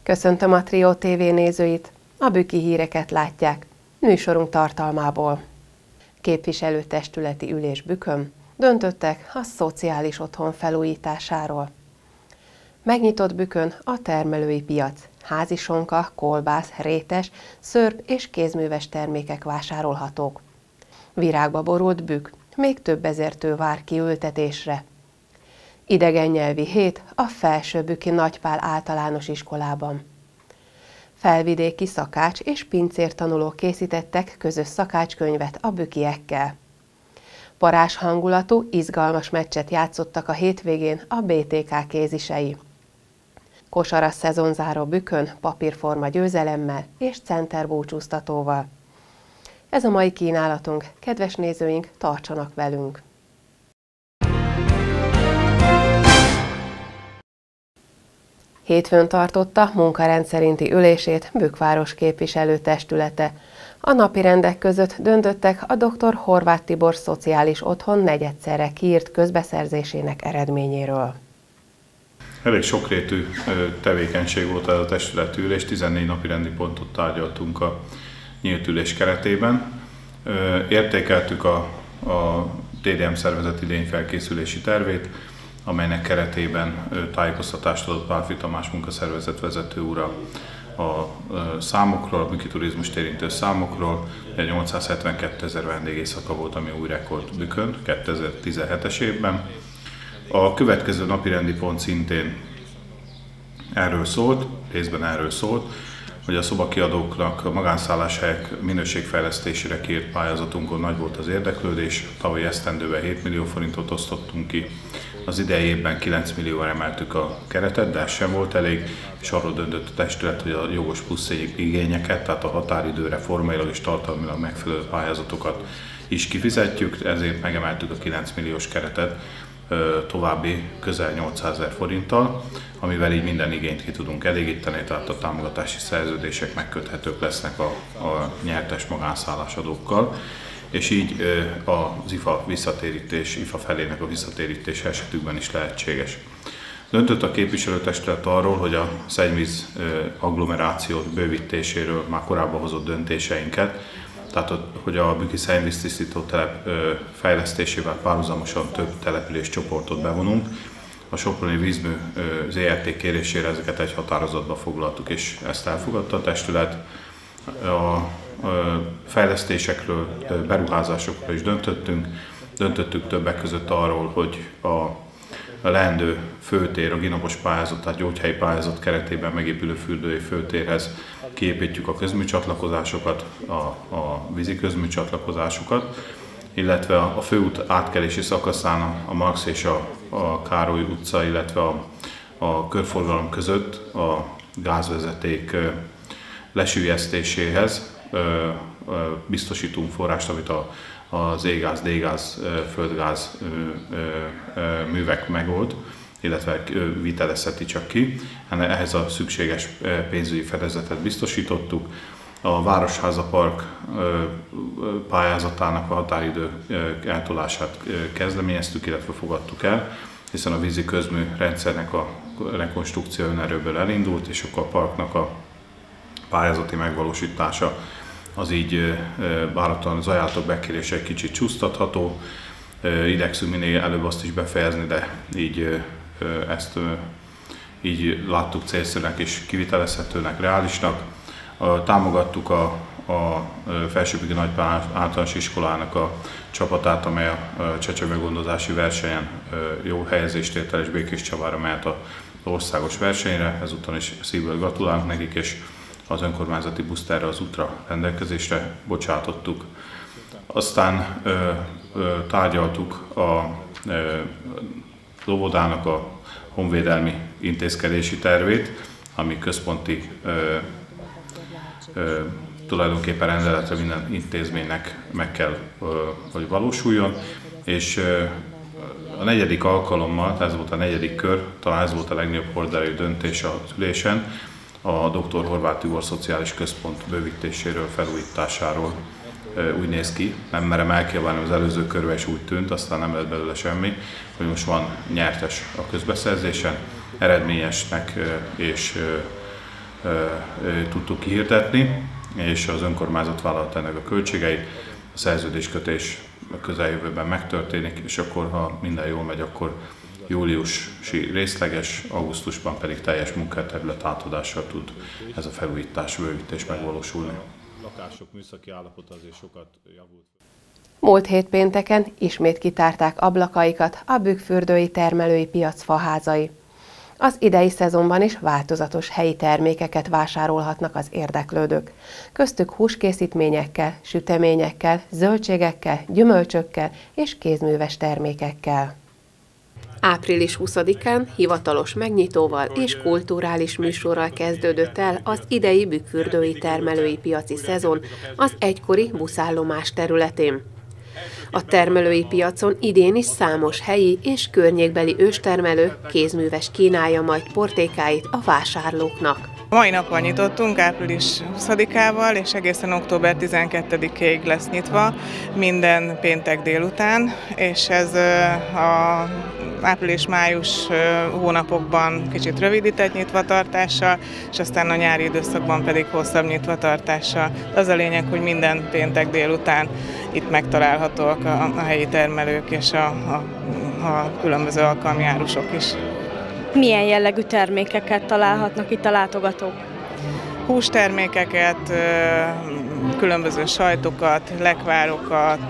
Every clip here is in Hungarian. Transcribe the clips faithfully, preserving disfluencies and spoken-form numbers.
Köszöntöm a Trio té vé nézőit, a Büki híreket látják, műsorunk tartalmából. Képviselőtestületi ülés Bükön, döntöttek a szociális otthon felújításáról. Megnyitott Bükön a termelői piac, házisonka, kolbász, rétes, szörp és kézműves termékek vásárolhatók. Virágba borult Bükk, még több ezertő vár kiültetésre. Idegen nyelvi hét a Felsőbüki Nagypál általános iskolában. Felvidéki szakács és pincértanulók készítettek közös szakácskönyvet a bükiekkel. Parázs hangulatú, izgalmas meccset játszottak a hétvégén a bé té ká kézisei. Kosaras szezonzáró Bükön papírforma győzelemmel és centerbúcsúztatóval. Ez a mai kínálatunk, kedves nézőink, tartsanak velünk! Hétfőn tartotta munkarend szerinti ülését Bükk város képviselőtestülete. A napirendek között döntöttek a dr. Horváth Tibor szociális otthon negyedszerre kiírt közbeszerzésének eredményéről. Elég sokrétű tevékenység volt ez a testületi ülés, tizennégy napirendi pontot tárgyaltunk a nyílt ülés keretében. Értékeltük a, a té dé em szervezet idényfelkészülési tervét, amelynek keretében tájékoztatást adott Pálffy Tamás munkaszervezet vezető úr a számokról, a Büki turizmust érintő számokról. nyolcszázhetvenkétezer vendég éjszaka volt, ami új rekord Bükön kétezer-tizenhetes évben. A következő napirendi pont szintén erről szólt, részben erről szólt, hogy a szobakiadóknak a magánszálláshelyek minőségfejlesztésére kiírt pályázatunkon nagy volt az érdeklődés. Tavalyi esztendőben hét millió forintot osztottunk ki, az idei évben kilenc millióra emeltük a keretet, de ez sem volt elég, és arról döntött a testület, hogy a jogos plusz igényeket, tehát a határidőre formailag és tartalmilag megfelelő pályázatokat is kifizetjük, ezért megemeltük a kilenc milliós keretet további közel nyolcszázezer forinttal, amivel így minden igényt ki tudunk elégíteni, tehát a támogatási szerződések megköthetők lesznek a, a nyertes magánszállásadókkal, és így az i ef á visszatérítés, i ef á felének a visszatérítés esetükben is lehetséges. Döntött a képviselőtestület arról, hogy a szennyvíz agglomeráció bővítéséről már korábban hozott döntéseinket, tehát hogy a Büki szennyvíztisztító telep fejlesztésével párhuzamosan több településcsoportot bevonunk. A Soproni Vízmű zé er té kérésére ezeket egy határozatba foglaltuk, és ezt elfogadta a testület. A fejlesztésekről, beruházásokról is döntöttünk. Döntöttük többek között arról, hogy a leendő főtér, a ginopos pályázat, tehát gyógyhelyi pályázat keretében megépülő fürdői főtérhez kiépítjük a közműcsatlakozásokat, a, a vízi közműcsatlakozásokat, illetve a, a főút átkelési szakaszán a, a Marx és a, a Károly utca, illetve a, a körforgalom között a gázvezeték lesüllyesztéséhez biztosítunk forrást, amit a, az E-gáz, D-gáz, földgáz művek megold, illetve vitelezheti csak ki. Ehhez a szükséges pénzügyi fedezetet biztosítottuk. A Városháza Park pályázatának a határidő eltolását kezdeményeztük, illetve fogadtuk el, hiszen a vízi közmű rendszernek a rekonstrukció önerőből elindult, és akkor a parknak a pályázati megvalósítása az így váratlan az ajánlatok bekérése egy kicsit csúsztatható. Igyekszünk minél előbb azt is befejezni, de így ezt így láttuk célszerűnek és kivitelezhetőnek, reálisnak. Támogattuk a, a Felsőbüki Nagypál általános iskolának a csapatát, amely a csecsemőgondozási versenyen jó helyezést ért el, és Békés Csavára mehet az országos versenyre. Ezúttal is szívből gratulálunk nekik, és az önkormányzati buszt erre az útra rendelkezésre bocsátottuk. Aztán ö, ö, tárgyaltuk a ö, óvodának a honvédelmi intézkedési tervét, ami központi ö, ö, tulajdonképpen rendeletre minden intézménynek meg kell, ö, hogy valósuljon, és ö, a negyedik alkalommal, ez volt a negyedik kör, talán ez volt a legnagyobb horderejű döntés az ülésen, a doktor Horváth Tibor Szociális Központ bővítéséről, felújításáról úgy néz ki, nem merem elkiabálni, az előző körben is úgy tűnt, aztán nem lett belőle semmi, hogy most van nyertes a közbeszerzésen, eredményesnek és tudtuk kihirdetni, és az önkormányzat vállalta ennek a költségeit. A szerződéskötés a közeljövőben megtörténik, és akkor, ha minden jól megy, akkor júliusi részleges, augusztusban pedig teljes munkaterület átadással tud ez a felújítás, bővítés megvalósulni. Lakások műszaki állapota azért sokat javult. Múlt hét pénteken ismét kitárták ablakaikat a bükkfürdői termelői piac faházai. Az idei szezonban is változatos helyi termékeket vásárolhatnak az érdeklődők. Köztük húskészítményekkel, süteményekkel, zöldségekkel, gyümölcsökkel és kézműves termékekkel. április huszadikán hivatalos megnyitóval és kulturális műsorral kezdődött el az idei bükkfürdői termelői piaci szezon az egykori buszállomás területén. A termelői piacon idén is számos helyi és környékbeli őstermelő kézműves kínálja majd portékáit a vásárlóknak. Mai napon nyitottunk, április huszadikával, és egészen október tizenkettedikéig lesz nyitva, minden péntek délután, és ez a április-május hónapokban kicsit rövidített nyitvatartással, és aztán a nyári időszakban pedig hosszabb nyitvatartással. Az a lényeg, hogy minden péntek délután itt megtalálhatóak a, a helyi termelők és a, a, a különböző alkalmi árusok is. Milyen jellegű termékeket találhatnak itt a látogatók? Hústermékeket, különböző sajtokat, lekvárokat,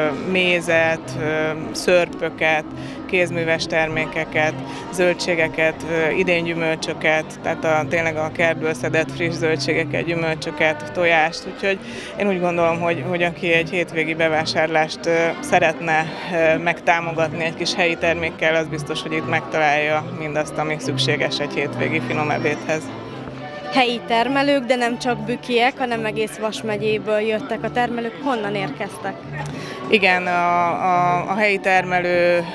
mézet, szörpöket, kézműves termékeket, zöldségeket, idén gyümölcsöket, tehát a, tényleg a kertből szedett friss zöldségeket, gyümölcsöket, tojást. Úgyhogy én úgy gondolom, hogy, hogy aki egy hétvégi bevásárlást szeretne megtámogatni egy kis helyi termékkel, az biztos, hogy itt megtalálja mindazt, ami szükséges egy hétvégi finom ebédhez. Helyi termelők, de nem csak bükkiek, hanem egész Vas megyéből jöttek a termelők. Honnan érkeztek? Igen, a, a, a helyi termelő ö,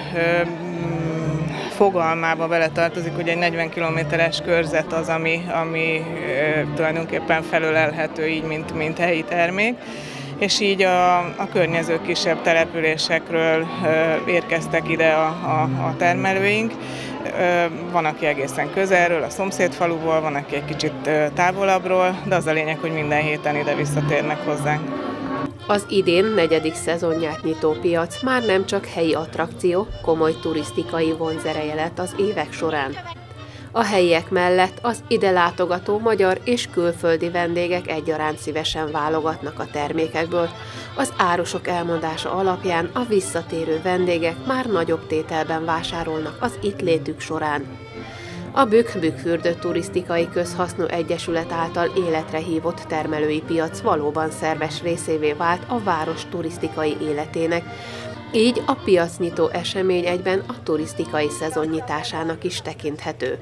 fogalmába beletartozik, hogy egy negyven kilométeres körzet az, ami, ami ö, tulajdonképpen felölelhető így, mint, mint helyi termék. És így a, a környező kisebb településekről ö, érkeztek ide a, a, a termelőink. Van, aki egészen közelről, a szomszédfaluból, van, aki egy kicsit távolabbról, de az a lényeg, hogy minden héten ide visszatérnek hozzánk. Az idén negyedik szezonját nyitó piac már nem csak helyi attrakció, komoly turisztikai vonzereje lett az évek során. A helyiek mellett az ide látogató magyar és külföldi vendégek egyaránt szívesen válogatnak a termékekből. Az árusok elmondása alapján a visszatérő vendégek már nagyobb tételben vásárolnak az itt létük során. A Bükk Bükkfürdő Turisztikai Közhasznú Egyesület által életre hívott termelői piac valóban szerves részévé vált a város turisztikai életének, így a piacnyitó esemény egyben a turisztikai szezon nyitásának is tekinthető.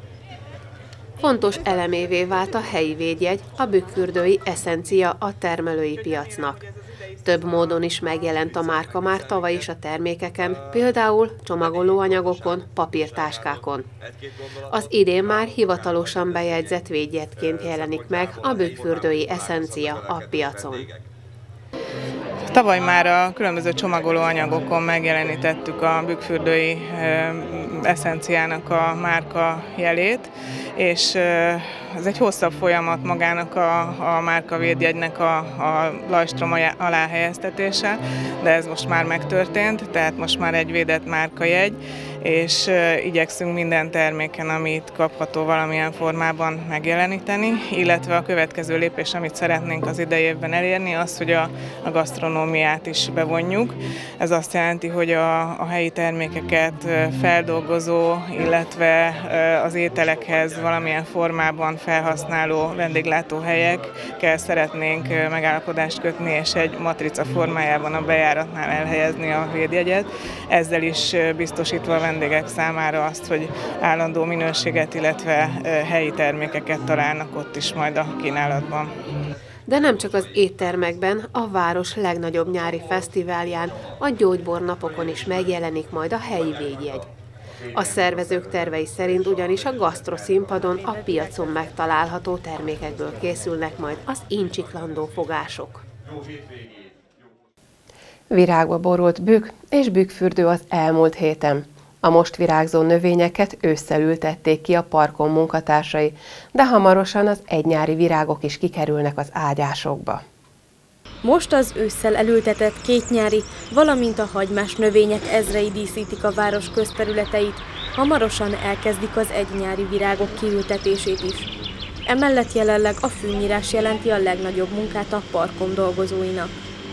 Fontos elemévé vált a helyi védjegy, a bükkfürdői eszencia a termelői piacnak. Több módon is megjelent a márka már tavaly is a termékeken, például csomagolóanyagokon, papírtáskákon. Az idén már hivatalosan bejegyzett védjegyként jelenik meg a bükkfürdői eszencia a piacon. Tavaly már a különböző csomagolóanyagokon megjelenítettük a bükkfürdői eszenciának a márka jelét, és ez egy hosszabb folyamat magának a, a márkavédjegynek a, a lajstrom alá helyeztetése, de ez most már megtörtént, tehát most már egy védett márkajegy, és igyekszünk minden terméken, amit kapható valamilyen formában megjeleníteni, illetve a következő lépés, amit szeretnénk az idei évben elérni, az, hogy a, a gasztronómiát is bevonjuk. Ez azt jelenti, hogy a, a helyi termékeket feldolgozó, illetve az ételekhez valamilyen formában felhasználó vendéglátóhelyekkel szeretnénk megállapodást kötni, és egy matrica formájában a bejáratnál elhelyezni a védjegyet, ezzel is biztosítva a vendégek számára azt, hogy állandó minőséget, illetve helyi termékeket találnak ott is majd a kínálatban. De nem csak az éttermekben, a város legnagyobb nyári fesztiválján, a gyógybornapokon is megjelenik majd a helyi védjegy. A szervezők tervei szerint ugyanis a gasztroszínpadon a piacon megtalálható termékekből készülnek majd az incsiklandó fogások. Virágba borult bükk és bükkfürdő az elmúlt héten. A most virágzó növényeket ősszel ültették ki a parkon munkatársai, de hamarosan az egynyári virágok is kikerülnek az ágyásokba. Most az ősszel elültetett kétnyári, valamint a hagymás növények ezrei díszítik a város közterületeit, hamarosan elkezdik az egynyári virágok kiültetését is. Emellett jelenleg a fűnyírás jelenti a legnagyobb munkát a parkon dolgozóinak.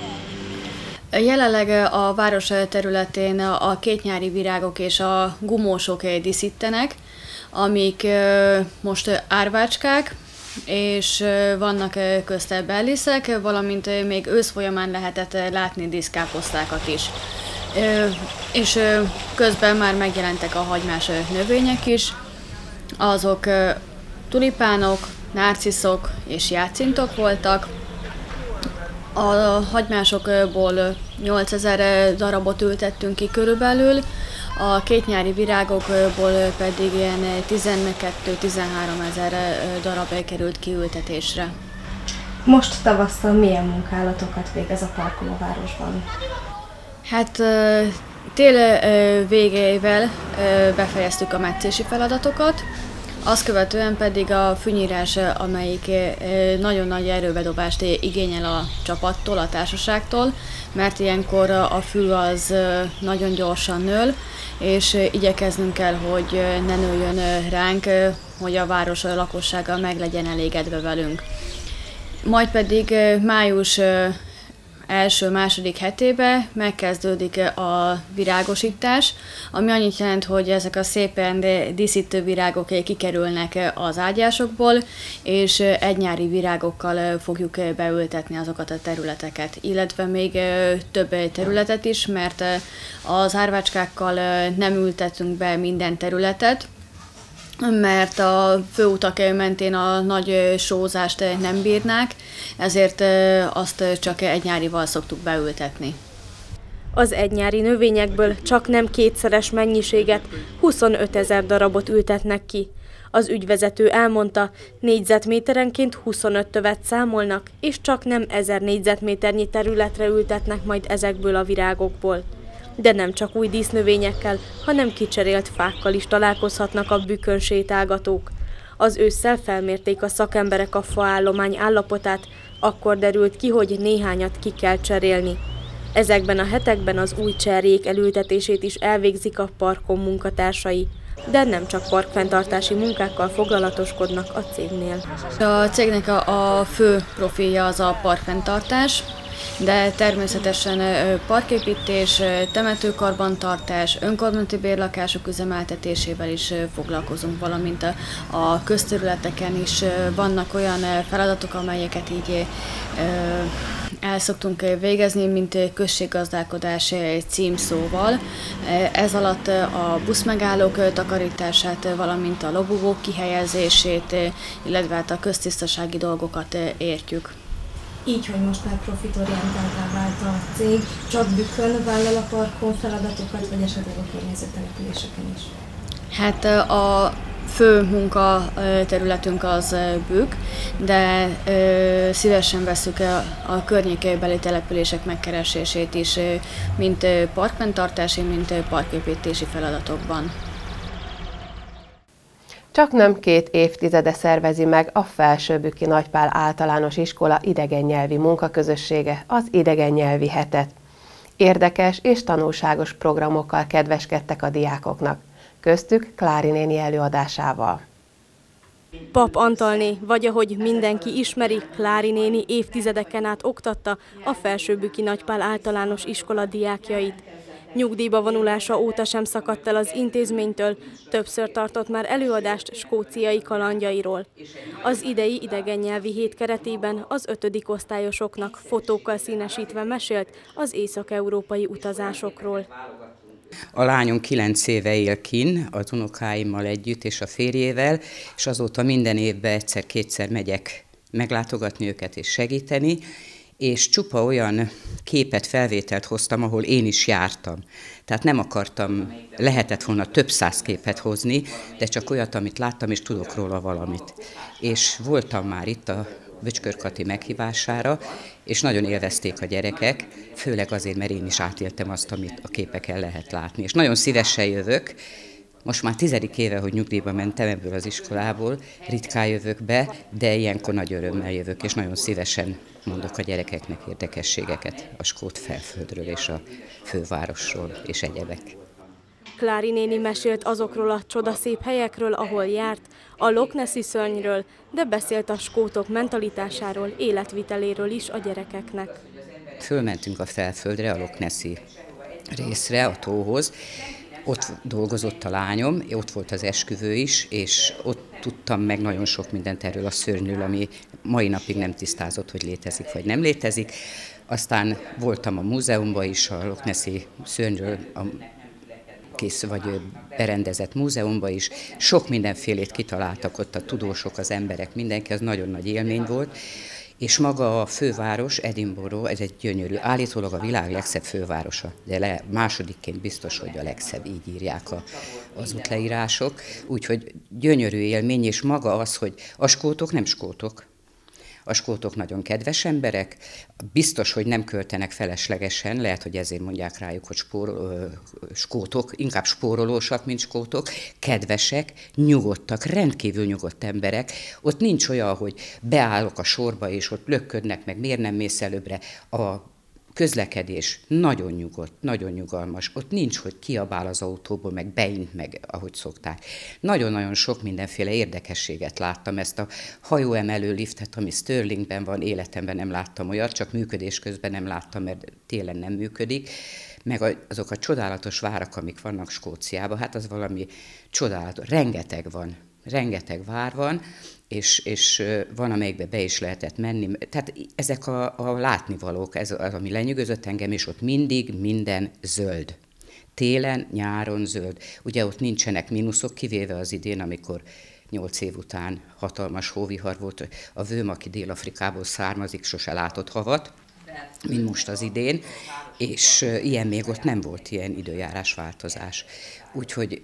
Jelenleg a város területén a kétnyári virágok és a gumósok díszítenek, amik most árvácskák, és vannak közte belliszek, valamint még ősz folyamán lehetett látni díszkáposztákat is. És közben már megjelentek a hagymás növények is, azok tulipánok, nárciszok és játszintok voltak. A hagymásokból nyolcezer darabot ültettünk ki körülbelül, a kétnyári virágokból pedig ilyen tizenkettő-tizenhárom ezer darab került kiültetésre. Most tavasszal milyen munkálatokat végez a parkon a városban? Hát tél végével befejeztük a metszési feladatokat, azt követően pedig a fűnyírás, amelyik nagyon nagy erőbedobást igényel a csapattól, a társaságtól, mert ilyenkor a fű az nagyon gyorsan nől, és igyekeznünk kell, hogy ne nőjön ránk, hogy a város lakossága meg legyen elégedve velünk. Majd pedig május első-második hetében megkezdődik a virágosítás, ami annyit jelent, hogy ezek a szépen díszítő virágok kikerülnek az ágyásokból, és egynyári virágokkal fogjuk beültetni azokat a területeket, illetve még több területet is, mert az árvácskákkal nem ültetünk be minden területet, mert a főutak mentén a nagy sózást nem bírnák, ezért azt csak egynyárival szoktuk beültetni. Az egynyári növényekből csak nem kétszeres mennyiséget, huszonötezer darabot ültetnek ki. Az ügyvezető elmondta, négyzetméterenként huszonöt tövet számolnak, és csak nem ezer négyzetméternyi területre ültetnek majd ezekből a virágokból. De nem csak új dísznövényekkel, hanem kicserélt fákkal is találkozhatnak a Bükkön sétálgatók. Az ősszel felmérték a szakemberek a faállomány állapotát, akkor derült ki, hogy néhányat ki kell cserélni. Ezekben a hetekben az új cserjék elültetését is elvégzik a parkon munkatársai. De nem csak parkfenntartási munkákkal foglalatoskodnak a cégnél. A cégnek a, a fő profilja az a parkfenntartás, de természetesen parképítés, temetőkarbantartás, önkormányzati bérlakások üzemeltetésével is foglalkozunk, valamint a közterületeken is vannak olyan feladatok, amelyeket így el szoktunk végezni, mint községgazdálkodás címszóval. Ez alatt a buszmegállók takarítását, valamint a lobogók kihelyezését, illetve hát a köztisztasági dolgokat értjük. Így, hogy most már profitorientáltá vált a cég, csak Bükkön vállal a parkon feladatokat, vagy esetleg a környező településeken is? Hát a fő munkaterületünk az Bükk, de szívesen veszük a környékbeli települések megkeresését is, mint parkfenntartási, mint parképítési feladatokban. Csak nem két évtizede szervezi meg a Felsőbükki Nagypál Általános Iskola idegennyelvi munkaközössége az idegennyelvi hetet. Érdekes és tanulságos programokkal kedveskedtek a diákoknak, köztük Klári néni előadásával. Pap Antalné, vagy ahogy mindenki ismeri, Klári néni évtizedeken át oktatta a Felsőbükki Nagypál Általános Iskola diákjait. Nyugdíjba vonulása óta sem szakadt el az intézménytől, többször tartott már előadást skóciai kalandjairól. Az idei idegennyelvi hét keretében az ötödik osztályosoknak fotókkal színesítve mesélt az észak-európai utazásokról. A lányom kilenc éve él kinn, az unokáimmal együtt és a férjével, és azóta minden évben egyszer-kétszer megyek meglátogatni őket és segíteni, és csupa olyan képet, felvételt hoztam, ahol én is jártam. Tehát nem akartam, lehetett volna több száz képet hozni, de csak olyat, amit láttam, és tudok róla valamit. És voltam már itt a Böcskör Kati meghívására, és nagyon élvezték a gyerekek, főleg azért, mert én is átéltem azt, amit a képeken lehet látni. És nagyon szívesen jövök. Most már tizedik éve, hogy nyugdíjba mentem ebből az iskolából, ritkán jövök be, de ilyenkor nagy örömmel jövök, és nagyon szívesen mondok a gyerekeknek érdekességeket a skót felföldről és a fővárosról és egyebek. Klári néni mesélt azokról a csodaszép helyekről, ahol járt, a Loch Nessi szörnyről, de beszélt a skótok mentalitásáról, életviteléről is a gyerekeknek. Fölmentünk a felföldre, a Loch Nessi részre, a tóhoz. Ott dolgozott a lányom, ott volt az esküvő is, és ott tudtam meg nagyon sok mindent erről a szörnyről, ami mai napig nem tisztázott, hogy létezik vagy nem létezik. Aztán voltam a múzeumban is, a Loch Nessi szörnyről, a kész vagy berendezett múzeumban is. Sok mindenfélét kitaláltak ott a tudósok, az emberek, mindenki, az nagyon nagy élmény volt. És maga a főváros, Edinburgh, ez egy gyönyörű, állítólag a világ legszebb fővárosa, de le, másodikként biztos, hogy a legszebb, így írják a, az útleírások. Úgyhogy gyönyörű élmény, és maga az, hogy a skótok nem skótok. A skótok nagyon kedves emberek, biztos, hogy nem költenek feleslegesen, lehet, hogy ezért mondják rájuk, hogy spórol, skótok, inkább spórolósak, mint skótok, kedvesek, nyugodtak, rendkívül nyugodt emberek. Ott nincs olyan, hogy beállok a sorba, és ott lökködnek meg, miért nem mész előbbre. A közlekedés nagyon nyugodt, nagyon nyugalmas. Ott nincs, hogy kiabál az autóból, meg beint meg, ahogy szokták. Nagyon-nagyon sok mindenféle érdekességet láttam. Ezt a hajóemelő liftet, ami Stirlingben van, életemben nem láttam olyat, csak működés közben nem láttam, mert télen nem működik. Meg azok a csodálatos várak, amik vannak Skóciában, hát az valami csodálatos. Rengeteg van, rengeteg vár van, És, és van, amelyikbe be is lehetett menni. Tehát ezek a, a látnivalók, ez az, ami lenyűgözött engem, és ott mindig minden zöld. Télen, nyáron zöld. Ugye ott nincsenek mínuszok, kivéve az idén, amikor nyolc év után hatalmas hóvihar volt. A vőm, aki Dél-Afrikából származik, sose látott havat, mint most az idén, és ilyen még ott nem volt, ilyen időjárás változás. Úgyhogy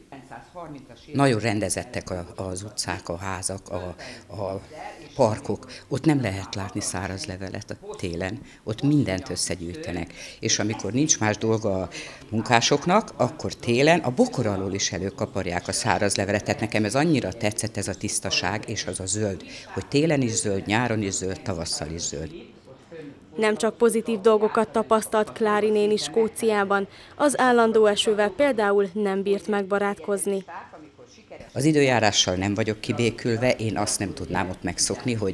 nagyon rendezettek az utcák, a házak, a, a parkok. Ott nem lehet látni száraz levelet a télen, ott mindent összegyűjtenek. És amikor nincs más dolga a munkásoknak, akkor télen a bokor alól is előkaparják a száraz levelet. Tehát nekem ez annyira tetszett, ez a tisztaság és az a zöld, hogy télen is zöld, nyáron is zöld, tavasszal is zöld. Nem csak pozitív dolgokat tapasztalt Klári néni Skóciában, az állandó esővel például nem bírt megbarátkozni. Az időjárással nem vagyok kibékülve, én azt nem tudnám ott megszokni, hogy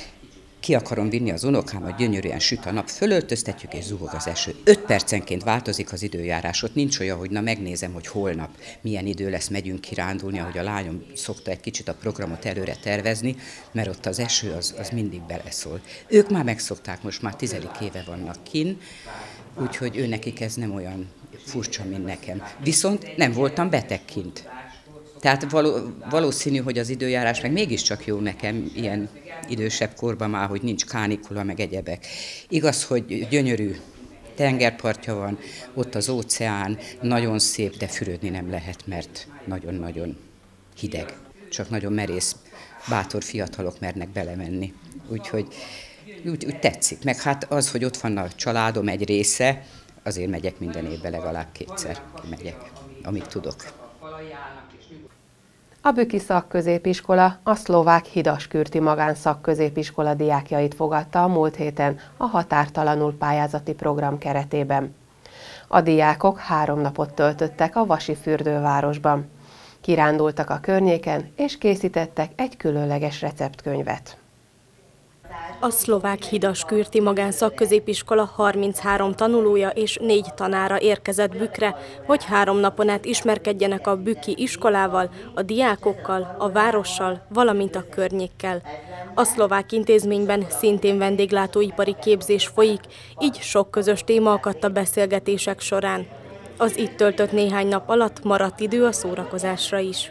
ki akarom vinni az unokámat, gyönyörűen süt a nap, fölöltöztetjük és zuhog az eső. Öt percenként változik az időjárás, ott nincs olyan, hogy na megnézem, hogy holnap milyen idő lesz, megyünk kirándulni, ahogy a lányom szokta egy kicsit a programot előre tervezni, mert ott az eső az, az mindig beleszól. Ők már megszokták, most már tizedik éve vannak kin, úgyhogy ő nekik ez nem olyan furcsa, mint nekem. Viszont nem voltam beteg kint. Tehát való, valószínű, hogy az időjárás meg mégiscsak jó nekem ilyen idősebb korban már, hogy nincs kánikula, meg egyebek. Igaz, hogy gyönyörű tengerpartja van, ott az óceán, nagyon szép, de fürödni nem lehet, mert nagyon-nagyon hideg. Csak nagyon merész, bátor fiatalok mernek belemenni. Úgyhogy úgy, úgy tetszik. Meg hát az, hogy ott van a családom egy része, azért megyek minden évben legalább kétszer, kimegyek, amit tudok. A Büki Szakközépiskola a szlovák Hidaskürti Magánszakközépiskola diákjait fogadta a múlt héten a Határtalanul pályázati program keretében. A diákok három napot töltöttek a Vasi fürdővárosban. Kirándultak a környéken és készítettek egy különleges receptkönyvet. A szlovák Hidaskürti Magánszakközépiskola harminchárom tanulója és négy tanára érkezett Bükkre, hogy három napon át ismerkedjenek a büki iskolával, a diákokkal, a várossal, valamint a környékkel. A szlovák intézményben szintén vendéglátóipari képzés folyik, így sok közös téma akadt a beszélgetések során. Az itt töltött néhány nap alatt maradt idő a szórakozásra is.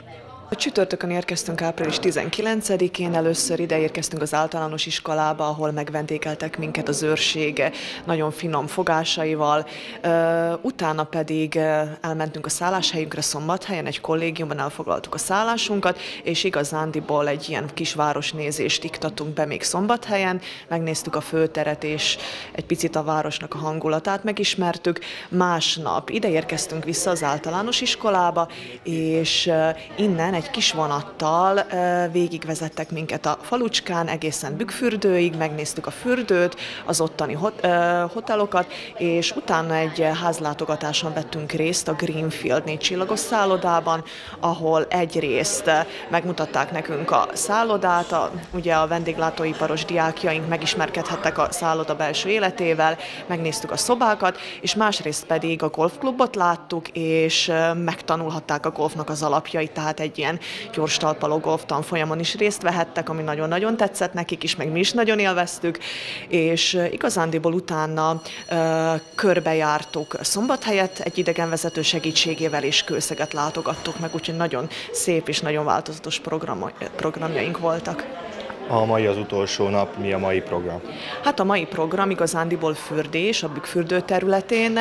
A csütörtökön érkeztünk április tizenkilencedikén, először ide érkeztünk az általános iskolába, ahol megvendégeltek minket az őrsége nagyon finom fogásaival. Utána pedig elmentünk a szálláshelyünkre Szombathelyen, egy kollégiumban elfoglaltuk a szállásunkat, és igazándiból egy ilyen kis városnézést iktattunk be még Szombathelyen, megnéztük a főteret, és egy picit a városnak a hangulatát megismertük. Másnap ide érkeztünk vissza az általános iskolába, és innen egy kis vonattal végigvezettek minket a falucskán egészen Bükkfürdőig, megnéztük a fürdőt, az ottani hot, hotelokat, és utána egy házlátogatáson vettünk részt a Greenfield négy csillagos szállodában, ahol egyrészt megmutatták nekünk a szállodát, a, ugye a vendéglátóiparos diákjaink megismerkedhettek a szálloda belső életével, megnéztük a szobákat, és másrészt pedig a golfklubot láttuk, és megtanulhatták a golfnak az alapjait, tehát egy ilyen gyors talpaló golf tanfolyamon is részt vehettek, ami nagyon-nagyon tetszett nekik is, meg mi is nagyon élveztük, és igazándiból utána ö, körbejártuk Szombathelyet egy idegenvezető segítségével, és Kőszeget látogattuk meg, úgyhogy nagyon szép és nagyon változatos program, programjaink voltak. A mai az utolsó nap, mi a mai program? Hát a mai program igazándiból fürdés a Bükkfürdő területén.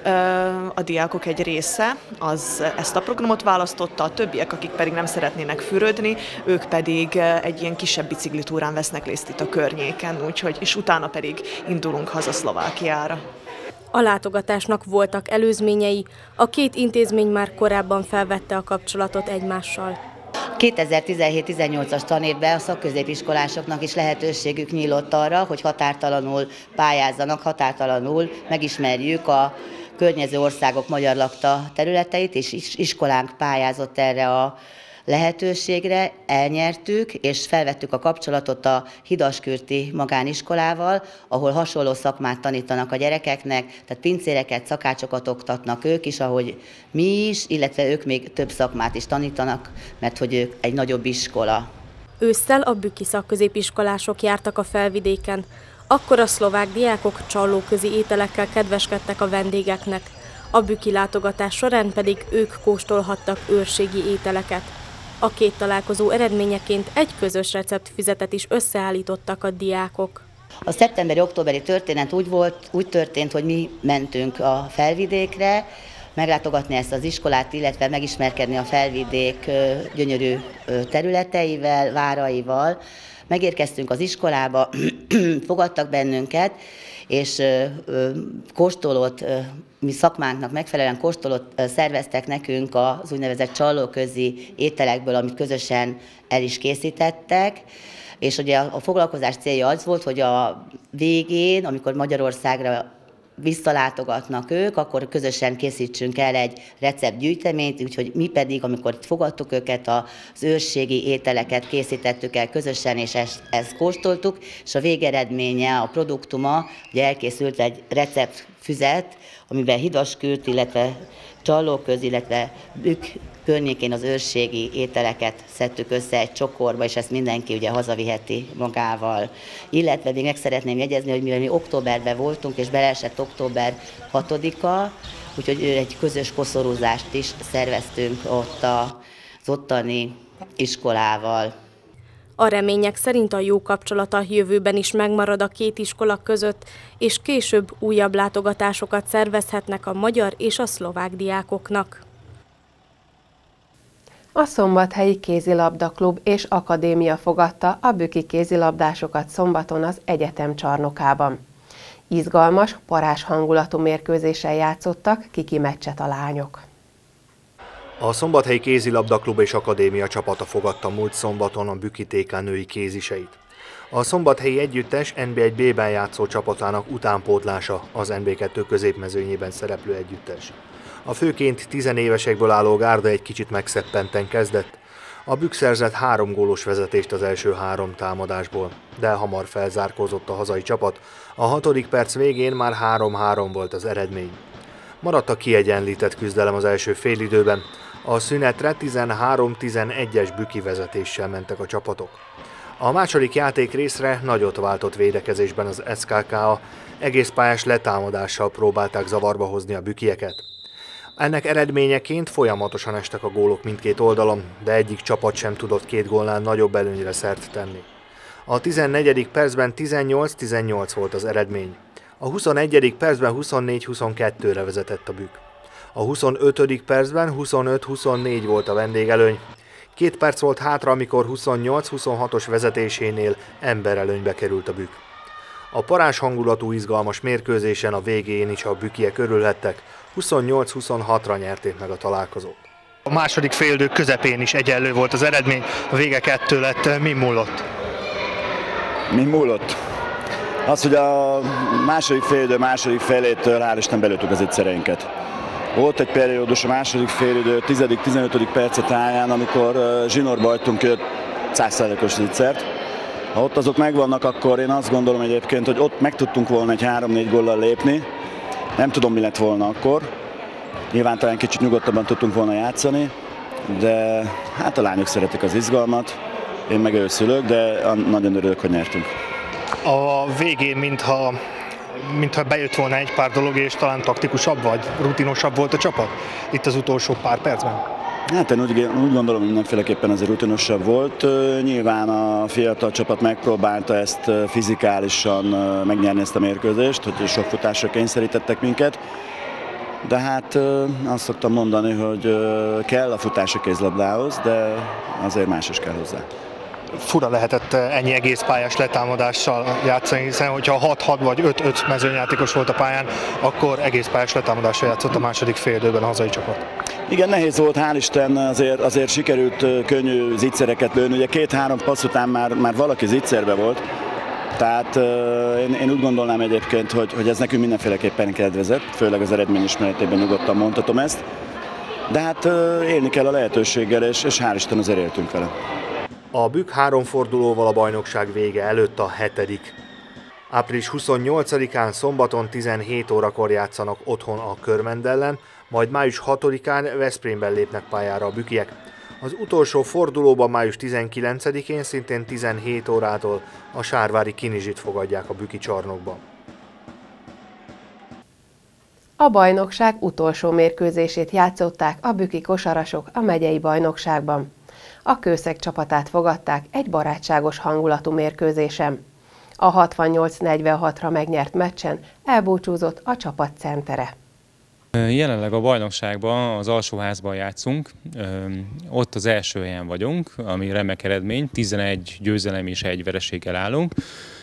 A diákok egy része az ezt a programot választotta, a többiek, akik pedig nem szeretnének fürödni, ők pedig egy ilyen kisebb biciklitúrán vesznek részt itt a környéken, úgyhogy, és utána pedig indulunk haza Szlovákiára. A látogatásnak voltak előzményei, a két intézmény már korábban felvette a kapcsolatot egymással. kétezer-tizenhét tizennyolcas tanévben a szakközépiskolásoknak is lehetőségük nyílt arra, hogy határtalanul pályázzanak, határtalanul megismerjük a környező országok magyar lakta területeit, és iskolánk pályázott erre a lehetőségre, elnyertük, és felvettük a kapcsolatot a Hidaskürti magániskolával, ahol hasonló szakmát tanítanak a gyerekeknek, tehát pincéreket, szakácsokat oktatnak ők is, ahogy mi is, illetve ők még több szakmát is tanítanak, mert hogy ők egy nagyobb iskola. Ősszel a bükki szakközépiskolások jártak a Felvidéken, akkor a szlovák diákok csallóközi ételekkel kedveskedtek a vendégeknek, a bükki látogatás során pedig ők kóstolhattak őrségi ételeket. A két találkozó eredményeként egy közös receptfüzetet is összeállítottak a diákok. A szeptemberi-októberi történet úgy volt, úgy történt, hogy mi mentünk a Felvidékre, meglátogatni ezt az iskolát, illetve megismerkedni a Felvidék gyönyörű területeivel, váraival. Megérkeztünk az iskolába, fogadtak bennünket, és kóstolót, mi szakmánknak megfelelően kóstolót szerveztek nekünk az úgynevezett csallóközi ételekből, amit közösen el is készítettek. És ugye a foglalkozás célja az volt, hogy a végén, amikor Magyarországra visszalátogatnak ők, akkor közösen készítsünk el egy receptgyűjteményt, úgyhogy mi pedig, amikor fogadtuk őket, az őrségi ételeket készítettük el közösen, és ezt, ezt kóstoltuk, és a végeredménye, a produktuma, ugye elkészült egy receptfüzet, amiben Hidaskürt, illetve Csallóköz, illetve Bükk környékén az őrségi ételeket szedtük össze egy csokorba, és ezt mindenki ugye hazaviheti magával. Illetve még meg szeretném jegyezni, hogy mivel mi októberben voltunk, és beleesett október hatodika, úgyhogy egy közös koszorúzást is szerveztünk ott az ottani iskolával. A remények szerint a jó kapcsolat a jövőben is megmarad a két iskola között, és később újabb látogatásokat szervezhetnek a magyar és a szlovák diákoknak. A Szombathelyi Kézilabdaklub és Akadémia fogadta a bükki kézilabdásokat szombaton az egyetem csarnokában. Izgalmas, parázs hangulatú mérkőzéssel játszottak kiki meccset a lányok. A Szombathelyi Kézilabdaklub és Akadémia csapata fogadta múlt szombaton a bükki té ká női kéziseit. A szombathelyi együttes en bé egy bé-ben játszó csapatának utánpótlása az en bé kettő középmezőnyében szereplő együttes. A főként tizenévesekből álló gárda egy kicsit megszeppenten kezdett. A Bükk szerzett három gólos vezetést az első három támadásból, de hamar felzárkózott a hazai csapat. A hatodik perc végén már három-három volt az eredmény. Maradt a kiegyenlített küzdelem az első félidőben. A szünetre tizenhárom tizenegyes bükki vezetéssel mentek a csapatok. A második játék részre nagyot váltott védekezésben az es ká ká, egész pályás letámadással próbálták zavarba hozni a bükkieket. Ennek eredményeként folyamatosan estek a gólok mindkét oldalon, de egyik csapat sem tudott két gólnál nagyobb előnyre szert tenni. A tizennegyedik percben tizennyolc tizennyolc volt az eredmény. A huszonegyedik percben huszonnégy huszonkettőre vezetett a Bükk. A huszonötödik percben huszonöt huszonnégy volt a vendégelőny. Két perc volt hátra, amikor huszonnyolc huszonhatos vezetésénél emberelőnybe került a Bükk. A parázs hangulatú izgalmas mérkőzésen a végén is a bükkiek örülhettek, huszonnyolc huszonhatra nyerték meg a találkozót. A második félidő közepén is egyenlő volt az eredmény, a vége kettő lett. Mi múlott? Mi múlott? Az, hogy a második félidő második felétől hál' Isten belőttük az egyszereinket. Volt egy periódus a második félidő tizedik-tizenötödik percet táján, amikor zsinórba hagytunk ki száz százalékos zicsert. Ha ott azok megvannak, akkor én azt gondolom egyébként, hogy ott meg tudtunk volna egy három-négy góllal lépni. Nem tudom, mi lett volna akkor. Nyilván talán kicsit nyugodtabban tudtunk volna játszani, de hát a lányok szeretik az izgalmat. Én meg őszülök, de nagyon örülök, hogy nyertünk. A végén, mintha, mintha bejött volna egy pár dolog, és talán taktikusabb vagy rutinosabb volt a csapat itt az utolsó pár percben? Hát én úgy, úgy gondolom, hogy mindenféleképpen azért rutinosabb volt. Nyilván a fiatal csapat megpróbálta ezt fizikálisan megnyerni, ezt a mérkőzést, hogy sok futásra kényszerítettek minket. De hát azt szoktam mondani, hogy kell a futás a kézlabdához, de azért más is kell hozzá. Fura lehetett ennyi egészpályás letámadással játszani, hiszen hogyha hat-hat vagy öt-öt mezőnyjátékos volt a pályán, akkor egészpályás letámadással játszott a második félidőben a hazai csapat. Igen, nehéz volt, hál' Isten, azért, azért sikerült könnyű zicsereket lőni. Ugye két-három passz után már, már valaki zicserbe volt, tehát én, én úgy gondolnám egyébként, hogy, hogy ez nekünk mindenféleképpen kedvezett, főleg az eredmény ismeretében nyugodtan mondhatom ezt. De hát élni kell a lehetőséggel, és, és hál' Isten azért éltünk vele. A Bükk három fordulóval a bajnokság vége előtt a hetedik. április huszonnyolcadikán szombaton tizenhét órakor játszanak otthon a Körmend ellen, majd május hatodikán Veszprémben lépnek pályára a bükkiek. Az utolsó fordulóban május tizenkilencedikén szintén tizenhét órától a sárvári Kinizsit fogadják a bükki csarnokban. A bajnokság utolsó mérkőzését játszották a bükki kosarasok a megyei bajnokságban. A Kőszeg csapatát fogadták egy barátságos hangulatú mérkőzésen. A hatvannyolc negyvenhatra megnyert meccsen elbúcsúzott a csapat centere. Jelenleg a bajnokságban az alsóházban játszunk, ott az első helyen vagyunk, ami remek eredmény, tizenegy győzelem és egy vereséggel állunk.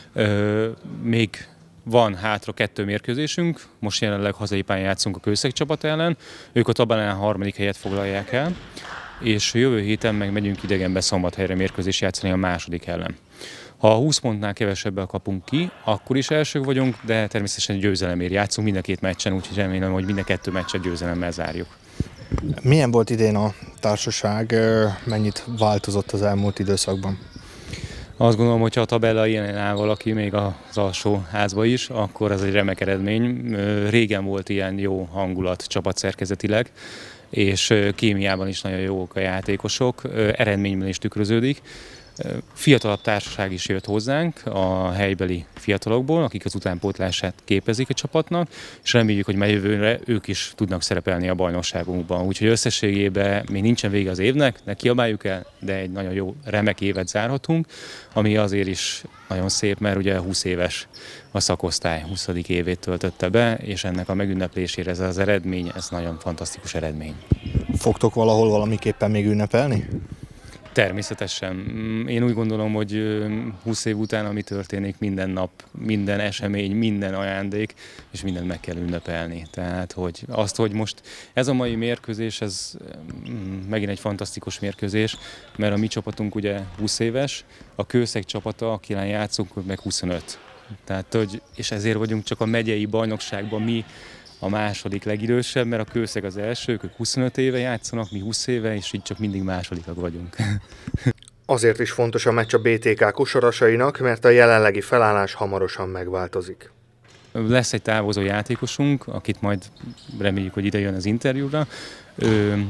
Még van hátra kettő mérkőzésünk, most jelenleg hazai pályán játszunk a Kőszeg csapat ellen, ők a tabellán a harmadik helyet foglalják el, és jövő héten meg megyünk idegenbe Szombathelyre mérkőzés játszani a második ellen. Ha húsz pontnál kevesebbel kapunk ki, akkor is elsők vagyunk, de természetesen győzelemért játszunk mind a két meccsen, úgyhogy remélem, hogy mind a kettő meccset győzelemmel zárjuk. Milyen volt idén a társaság, mennyit változott az elmúlt időszakban? Azt gondolom, hogy ha a tabella ilyen áll valaki még az alsó házba is, akkor ez egy remek eredmény. Régen volt ilyen jó hangulat csapatszerkezetileg, és kémiában is nagyon jók a játékosok, eredményben is tükröződik. Fiatalabb társaság is jött hozzánk a helybeli fiatalokból, akik az utánpótlását képezik a csapatnak, és reméljük, hogy már jövőre ők is tudnak szerepelni a bajnokságunkban. Úgyhogy összességében még nincsen vége az évnek, ne kiabáljuk el, de egy nagyon jó, remek évet zárhatunk, ami azért is nagyon szép, mert ugye húsz éves a szakosztály, huszadik évét töltötte be, és ennek a megünneplésére ez az eredmény, ez nagyon fantasztikus eredmény. Fogtok valahol valamiképpen még ünnepelni? Természetesen. Én úgy gondolom, hogy húsz év után, ami történik, minden nap, minden esemény, minden ajándék, és mindent meg kell ünnepelni. Tehát, hogy azt, hogy most ez a mai mérkőzés, ez megint egy fantasztikus mérkőzés, mert a mi csapatunk ugye húsz éves, a Kőszeg csapata, akivel játszunk, meg huszonöt. Tehát, hogy, és ezért vagyunk csak a megyei bajnokságban mi a második legidősebb, mert a Kőszeg az első, ők huszonöt éve játszanak, mi húsz éve, és így csak mindig másodikak vagyunk. Azért is fontos a meccs a bé té ká kosarasainak, mert a jelenlegi felállás hamarosan megváltozik. Lesz egy távozó játékosunk, akit majd reméljük, hogy ide jön az interjúra. Ő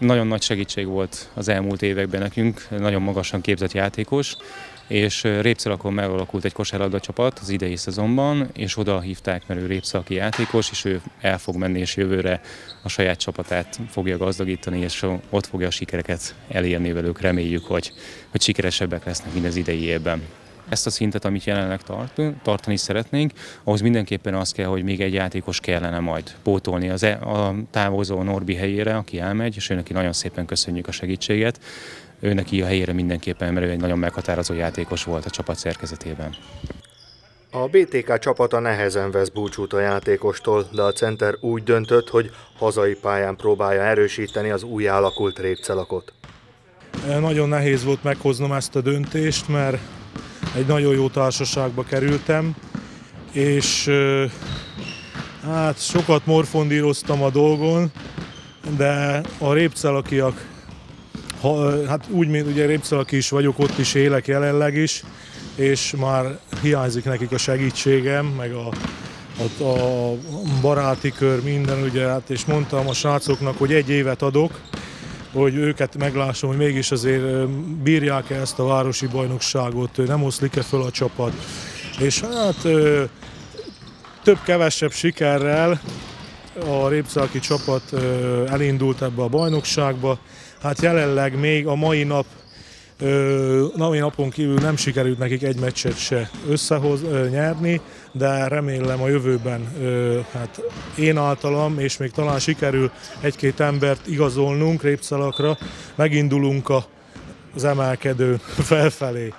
Nagyon nagy segítség volt az elmúlt években nekünk, nagyon magasan képzett játékos, és Répcelakon megalakult egy kosárlabda csapat az idei szezonban, és oda hívták, mert ő répcelaki játékos, és ő el fog menni, és jövőre a saját csapatát fogja gazdagítani, és ott fogja a sikereket elérni velük. Reméljük, hogy, hogy sikeresebbek lesznek, mint az idei évben. Ezt a szintet, amit jelenleg tart, tartani szeretnénk, ahhoz mindenképpen az kell, hogy még egy játékos kellene majd pótolni az e, a távozó Norbi helyére, aki elmegy, és őneki nagyon szépen köszönjük a segítséget. Őneki a helyére mindenképpen, mert ő egy nagyon meghatározó játékos volt a csapat szerkezetében. A bé té ká csapata nehezen vesz búcsút a játékostól, de a center úgy döntött, hogy hazai pályán próbálja erősíteni az új alakult Répcelakot. Nagyon nehéz volt meghoznom ezt a döntést, mert egy nagyon jó társaságba kerültem, és hát sokat morfondíroztam a dolgon, de a répcelakiak, hát úgy, mint ugye répcelaki is vagyok, ott is élek jelenleg is, és már hiányzik nekik a segítségem, meg a, a, a baráti kör, minden, ugye, hát, és mondtam a srácoknak, hogy egy évet adok, hogy őket meglássam, hogy mégis azért bírják-e ezt a városi bajnokságot, nem oszlik-e föl a csapat. És hát több-kevesebb sikerrel a répcelaki csapat elindult ebbe a bajnokságba. Hát jelenleg még a mai nap, mai napon kívül nem sikerült nekik egy meccset se összehoz nyerni, de remélem a jövőben hát én általam, és még talán sikerül egy-két embert igazolnunk Répcelakra, megindulunk az emelkedő felfelé.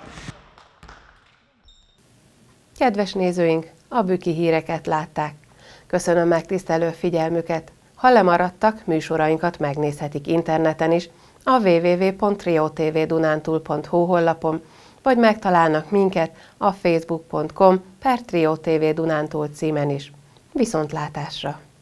Kedves nézőink, a Büki híreket látták. Köszönöm megtisztelő figyelmüket. Ha lemaradtak, műsorainkat megnézhetik interneten is, a double-u double-u double-u pont trio t v dunántúl pont h u honlapon, vagy megtalálnak minket a facebook pont com per trio t v dunántúl címen is. Viszontlátásra!